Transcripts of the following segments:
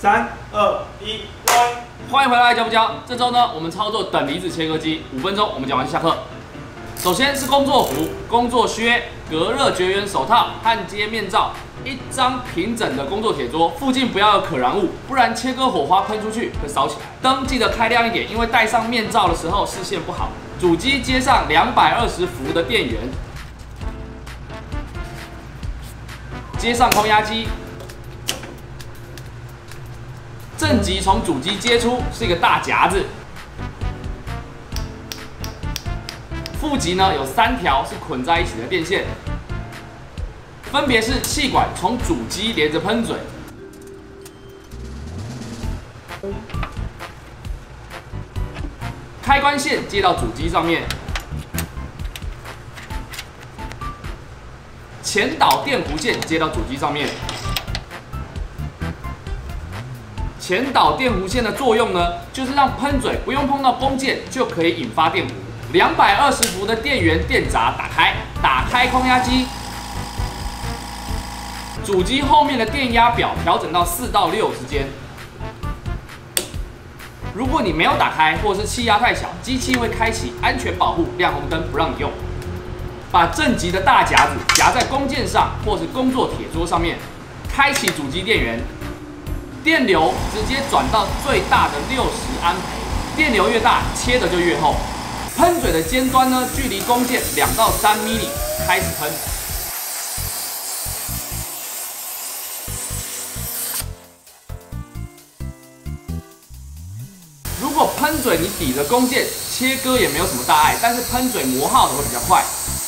3、2、1， 欢迎回来教不教？这周呢，我们操作等离子切割机，5分钟我们讲完下课。首先是工作服、工作靴、隔热绝缘手套、焊接面罩，一张平整的工作铁桌，附近不要有可燃物，不然切割火花喷出去会烧起来。灯记得开亮一点，因为戴上面罩的时候视线不好。主机接上220伏的电源，接上空压机。 正极从主机接出是一个大夹子，负极呢有3条是捆在一起的电线，分别是气管从主机连着喷嘴，开关线接到主机上面，前导电弧线接到主机上面。 前导电弧线的作用呢，就是让喷嘴不用碰到弓箭就可以引发电弧。220伏的电源电闸打开空压机，主机后面的电压表调整到4到6之间。如果你没有打开，或是气压太小，机器会开启安全保护亮红灯不让你用。把正极的大夹子夹在弓箭上或是工作铁桌上面，开启主机电源。 电流直接转到最大的60安培，电流越大，切的就越厚。喷嘴的尖端呢，距离弓箭2到3 mm， 开始喷。如果喷嘴你抵着弓箭，切割也没有什么大碍，但是喷嘴磨耗的会比较快。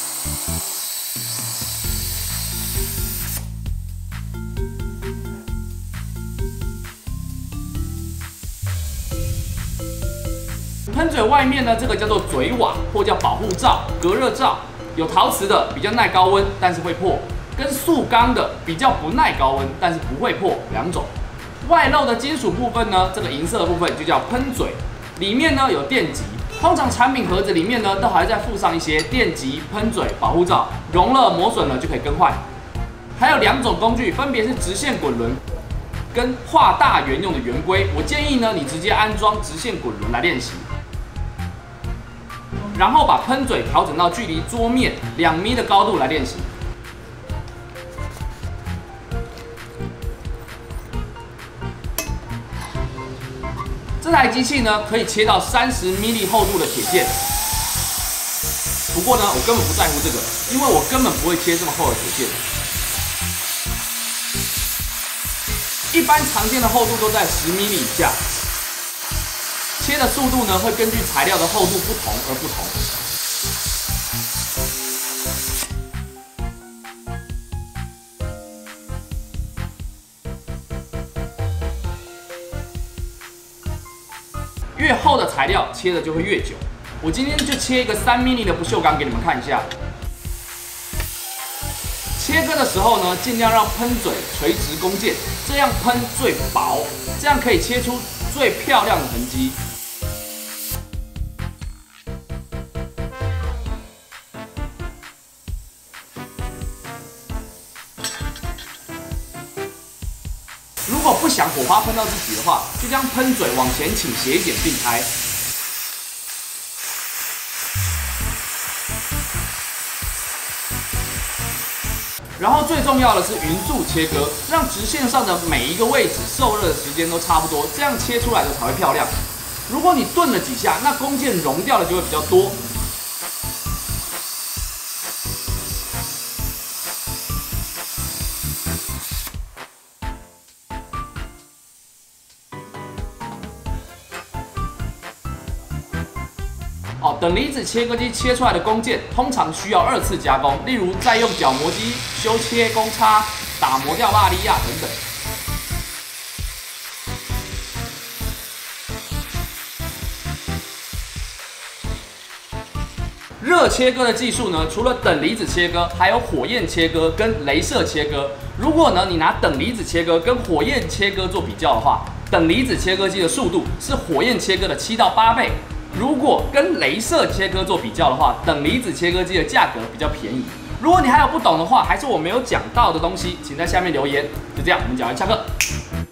喷嘴外面呢，这个叫做嘴瓦或叫保护罩、隔热罩，有陶瓷的比较耐高温，但是会破；跟塑钢的比较不耐高温，但是不会破2种。外露的金属部分呢，这个银色的部分就叫喷嘴，里面呢有电极。通常产品盒子里面呢，都还再附上一些电极、喷嘴、保护罩，融了磨损了就可以更换。还有2种工具，分别是直线滚轮跟画大圆用的圆规。我建议呢，你直接安装直线滚轮来练习。 然后把喷嘴调整到距离桌面2 米的高度来练习。这台机器呢，可以切到30 mm 厚度的铁件。不过呢，我根本不在乎这个，因为我根本不会切这么厚的铁件。一般常见的厚度都在10 mm 以下。 切的速度呢，会根据材料的厚度不同而不同。越厚的材料切的就会越久。我今天就切一个3 mm 的不锈钢给你们看一下。切割的时候呢，尽量让喷嘴垂直弓箭，这样喷最薄，这样可以切出最漂亮的痕迹。 如果不想火花喷到自己的话，就将喷嘴往前倾斜一点并开。然后最重要的是匀速切割，让直线上的每一个位置受热的时间都差不多，这样切出来的才会漂亮。如果你顿了几下，那弓箭融掉的就会比较多。 等离子切割机切出来的弓箭，通常需要2次加工，例如再用角磨机修切公差、打磨掉瓦利亚等等。热切割的技术呢，除了等离子切割，还有火焰切割跟雷射切割。如果呢你拿等离子切割跟火焰切割做比较的话，等离子切割机的速度是火焰切割的7到8倍。 如果跟雷射切割做比较的话，等离子切割机的价格比较便宜。如果你还有不懂的话，还是我没有讲到的东西，请在下面留言。就这样，我们讲完下课。